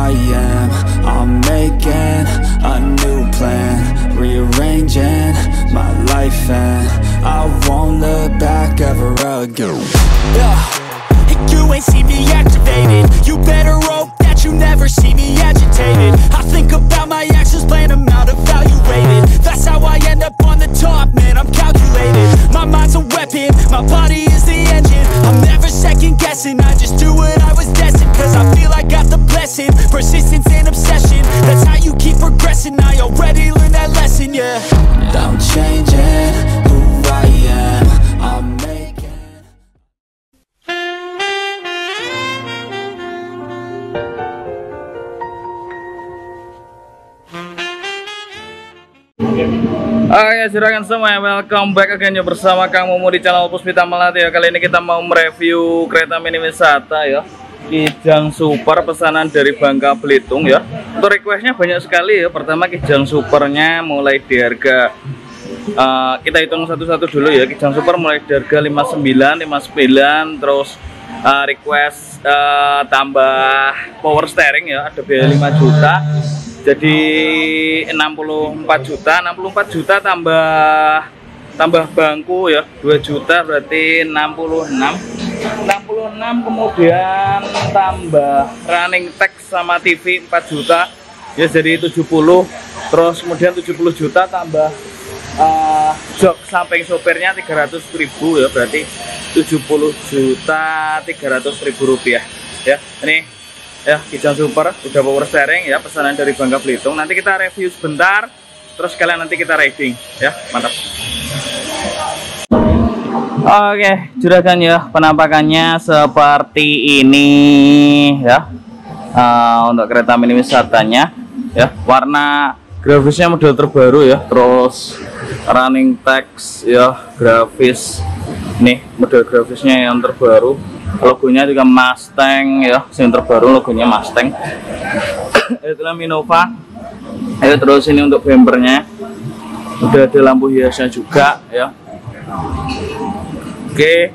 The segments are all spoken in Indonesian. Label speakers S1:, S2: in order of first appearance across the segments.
S1: I am. I'm making a new plan, rearranging my life, and I won't look back ever again.
S2: You ain't see me activated. You better hope that you never see me agitated. I think about my actions, plan them out, evaluated. That's how I end up on the top, man, I'm calculated. My mind's a weapon, my body is the engine. I'm never second guessing, I just do what I was destined. Cause I feel I got the blessing, persistence and obsession. That's how you keep progressing, I already learned that lesson, yeah.
S1: I'm changing who I am. I'm making.
S3: Oke, silakan semua, welcome back again ya bersama Kang Mumu di channel Puspita Melati ya. Kali ini kita mau mereview kereta mini wisata ya, Kijang Super pesanan dari Bangka Belitung ya. Untuk requestnya banyak sekali ya. Pertama Kijang Supernya mulai di harga kita hitung satu-satu dulu ya. Kijang Super mulai di harga 59, terus request tambah power steering ya, ada biaya 5 juta. Jadi 64 juta tambah bangku ya 2 juta, berarti 66, kemudian tambah running text sama TV 4 juta ya, jadi 70. Terus kemudian 70 juta tambah jok samping sopirnya 300.000 ya, berarti 70.300.000 rupiah ya. Ini ya Kijang Super udah power steering ya, pesanan dari Bangka Belitung. Nanti kita review sebentar, terus kalian nanti kita riding ya, mantap. Oke, juragan ya, penampakannya seperti ini ya. Untuk kereta mini wisatanya ya, warna grafisnya model terbaru ya, terus running text ya, grafis nih, model grafisnya yang terbaru. Logonya juga Mustang ya, yang terbaru logonya Mustang. Itulah Minova. Ayo, terus ini untuk bempernya udah ada lampu hiasnya juga ya. Oke.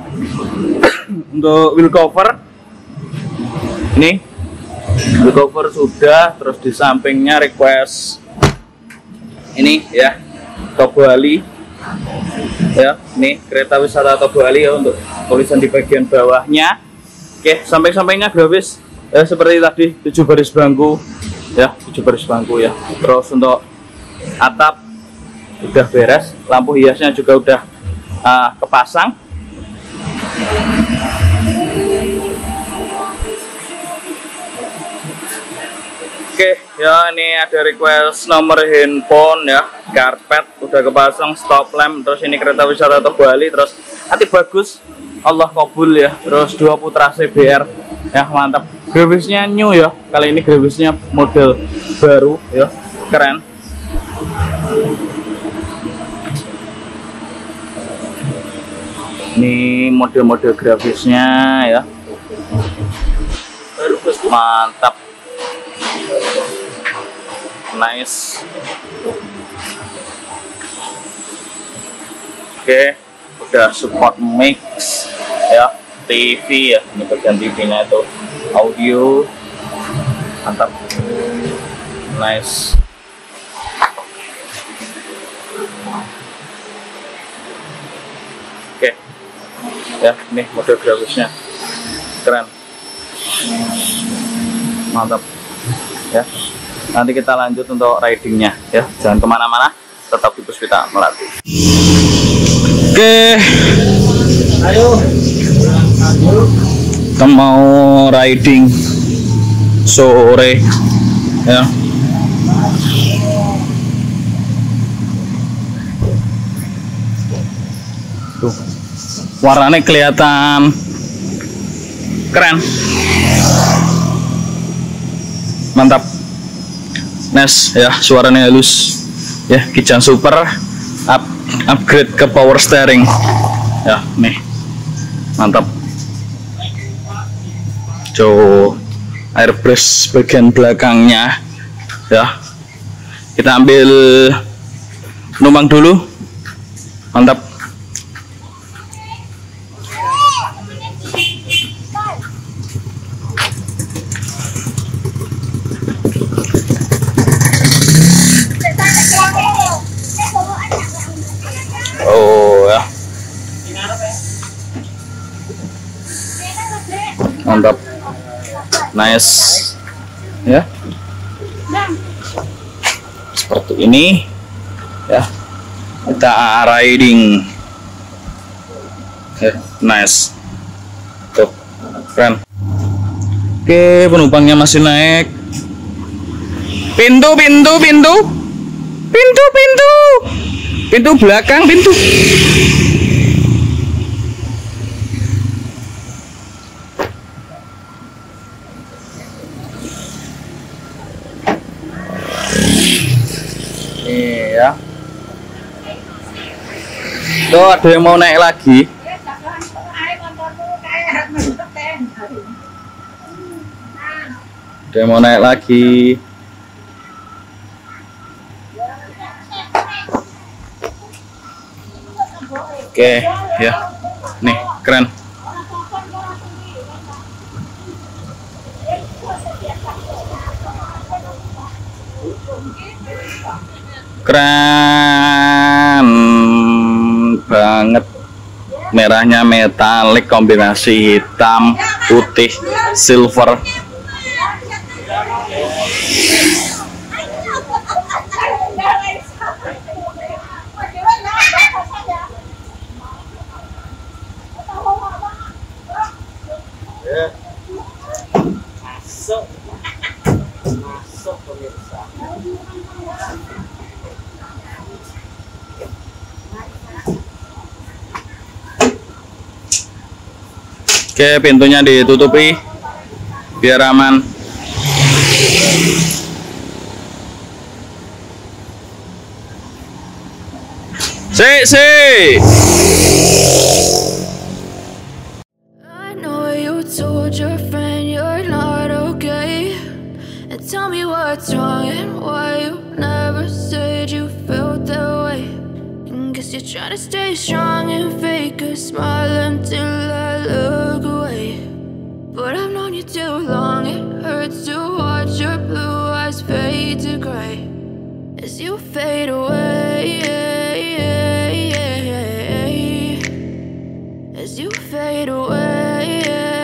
S3: Untuk wheel cover ini, wheel cover sudah, terus di sampingnya request ini ya, Toba Bali ya, ini kereta wisata Toba Bali ya, untuk tulisan di bagian bawahnya. Oke, samping-sampingnya grafis ya, seperti tadi 7 baris bangku ya, 7 baris bangku ya. Terus untuk atap udah beres, lampu hiasnya juga udah kepasang. Oke ya, ini ada request nomor handphone ya, karpet udah kepasang, stop lamp, terus ini kereta wisata Toba Bali, terus hati bagus, Allah kabul ya, terus 2 putra CBR ya, mantap. Grafisnya new ya, kali ini grafisnya model baru ya, keren. Ini model-model grafisnya ya, mantap, nice. Oke, udah support mix ya, TV ya, ini bagian TV-nya itu, audio, mantap, nice. Oke ya, ini model grafisnya keren, mantap ya. Nanti kita lanjut untuk ridingnya ya, jangan kemana-mana, tetap di Puspita Melati. Oke, ayo kita mau riding sore ya. Tuh, warnanya kelihatan keren, mantap, nice ya, suaranya halus ya. Kijang Super upgrade ke power steering ya, nih mantap. Coba airbrush bagian belakangnya ya, kita ambil penumpang dulu, mantap. nice ya, seperti ini ya, kita riding ya, nice tuh, keren. Oke, penumpangnya masih naik. Pintu belakang, pintu. Iya. Tuh ada yang mau naik lagi. Ada yang mau naik lagi. Oke, ya. Nih, keren. Keren banget. Merahnya metalik, kombinasi hitam, putih, silver.
S4: Masuk pemirsa.
S3: Oke, pintunya ditutupi biar aman. Si.
S5: I know you told your friend you're not okay, and tell me what's wrong and why you never said you felt that way. And guess you're trying to stay strong and fake a smile until I look away. But I've known you too long, it hurts to watch your blue eyes fade to gray as you fade away. As you fade away.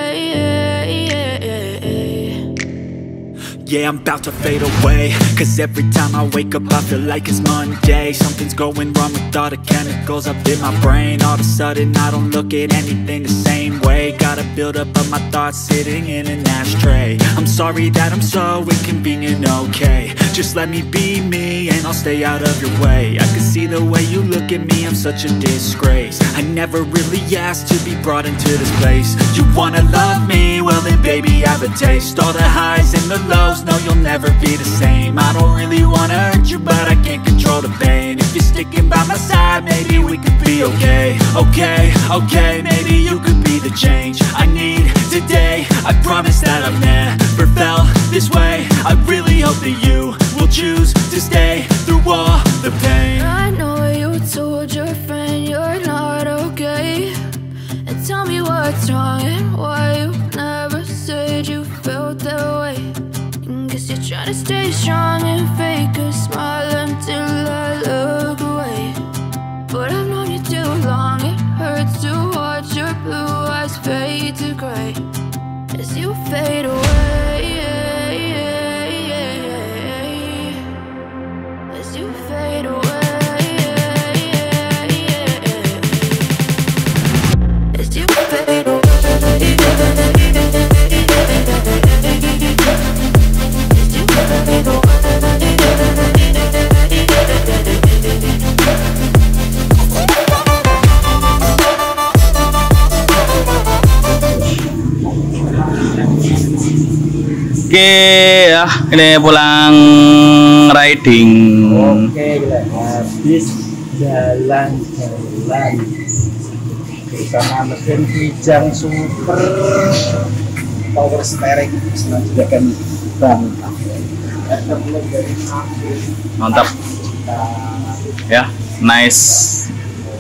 S2: Yeah, I'm about to fade away, cause every time I wake up I feel like it's Monday. Something's going wrong with all the chemicals up in my brain. All of a sudden I don't look at anything the same way. Gotta build up of my thoughts sitting in an ashtray. I'm sorry that I'm so inconvenient, okay. Just let me be me and I'll stay out of your way. I can see the way you look at me, I'm such a disgrace. I never really asked to be brought into this place. You wanna love me? Well then baby I have a taste. All the highs and the lows, no you'll never be the same. I don't really wanna hurt you but I can't control the pain. If you're sticking by my side maybe we could be okay. Okay, maybe you could be the change I need today. I promise that I've never felt this way. I really hope that you will choose to stay through all the pain.
S5: I know you told your friend you're not okay, and tell me what's wrong and why you never said you felt that way. And guess you're trying to stay strong and fake a smile until I look away. But I've known you too long, it hurts to watch your blue eyes fade to gray as you fade away. As you fade away. As you fade away.
S3: Oke ya, ini pulang riding.
S4: Oke, habis jalan-jalan bersama mesin Kijang Super power steering, juga kan ban.
S3: Mantap ya, nice.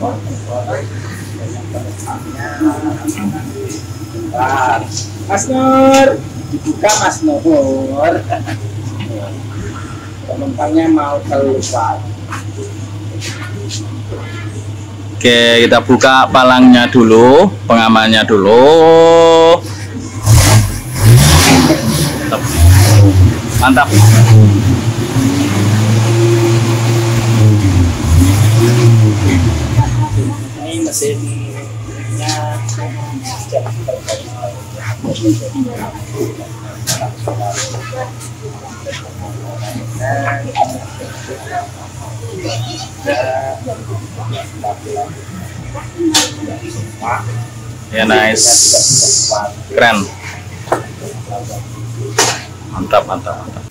S4: Mas Nur, dibuka Mas Nur. Penumpangnya mau keluar.
S3: Oke, kita buka palangnya dulu, pengamannya dulu. mantap. Mantap.
S4: Ini mesinnya sudah
S3: ya, nice, keren, mantap, mantap, mantap.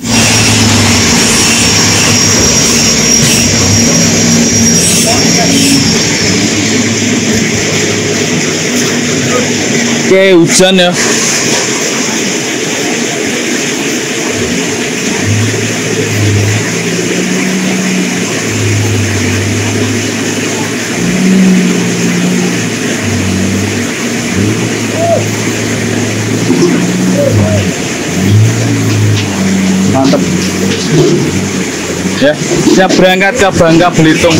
S3: Oke, hujan ya. Mantap. Ya, siap berangkat ke Bangka Belitung.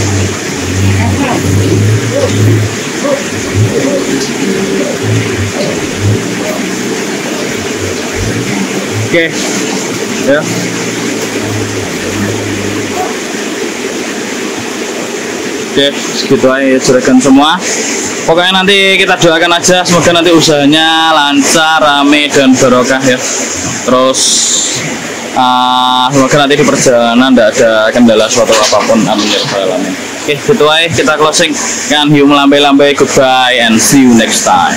S3: Oke, ya. Oke, segitu aja juragan semua. Pokoknya nanti kita doakan aja, semoga nanti usahanya lancar, rame dan barokah ya. Terus semoga nanti di perjalanan tidak ada kendala suatu apapun, amin ya rabbal alamin. Oke, gitu aja kita closing kan, hiu melambai-lambai, goodbye and see you next time.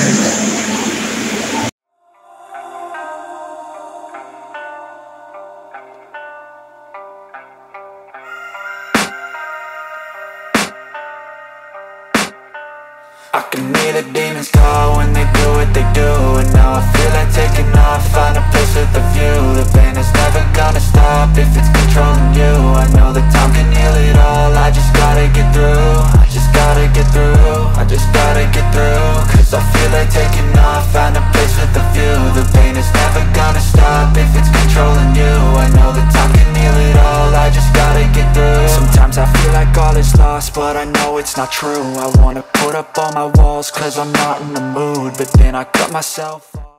S2: I can hear the demons call when they do what they do. And now I feel like taking off, find a place with a view. The pain is never gonna stop if it's controlling you. I know that time can heal it all, I just gotta get through. I just gotta get through, I just gotta get through. Cause I feel like taking off, find a place with a view. The pain is never gonna stop if it's controlling you. I know that time can heal it all, I just gotta get through. Sometimes I feel like all is lost, but I know it's not true. I wanna put up all my walls cause I'm not in the mood, but then I cut myself off.